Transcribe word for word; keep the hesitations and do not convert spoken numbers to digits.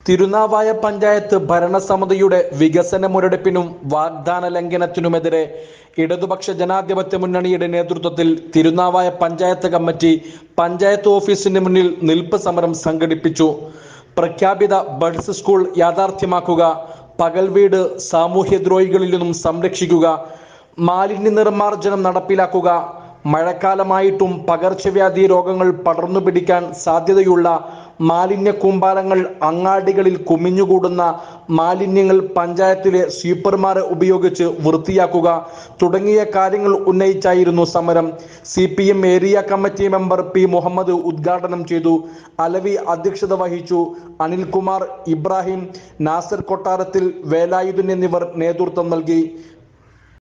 തിരുനാവായ പഞ്ചായത്ത് ഭരണസമിതിയുടെ വികസന മുരടിപ്പിനും വാഗ്ദാന ലംഘനത്തിനുമെതിരെ ഇടതുപക്ഷ ജനാധിപത്യ മുന്നണിയുടെ നേതൃത്വത്തിൽ തിരുനാവായ പഞ്ചായത്ത് കമ്മിറ്റി പഞ്ചായത്ത് ഓഫീസിന് മുന്നിൽ നിൽപ്പ് സമരം സംഘടിപ്പിച്ചു. പ്രഖ്യാപിത ബഡ്സ് സ്കൂൾ യാഥാർത്ഥ്യമാക്കുക, പകൽ വീട് സാമൂഹ്യദ്രോഹികളിൽ നിന്നും സംരക്ഷിക്കുക, മാലിന്യ നിർമ്മാർജ്ജനം നടപ്പിലാക്കുക, മഴക്കാലമായിട്ടും പകർച്ചവ്യാധി രോഗങ്ങൾ പടർന്നു പിടിക്കാൻ സാധ്യതയുള്ള മാലിന്യ കൂമ്പാരങ്ങൾ, അങ്ങാടികളിൽ കുമിഞ്ഞുകൂടുന്ന മാലിന്യങ്ങൾ പഞ്ചായത്തിലെ സ്വീപ്പർമാരെ ഉപയോഗിച്ച് വൃത്തിയാക്കുക തുടങ്ങിയ കാര്യങ്ങൾ ഉന്നയിച്ചായിരുന്നു സമരം. C P M area committee member P Muhammad ഉദ്ഘാടനം ചെയ്തു. അലവി അധ്യക്ഷത വഹിച്ചു. അനിൽകുമാർ, ഇബ്രാഹിം, നാസർ കൊട്ടാരത്തിൽ, വേലായുധൻ എന്നിവർ നേതൃത്വം നൽകി.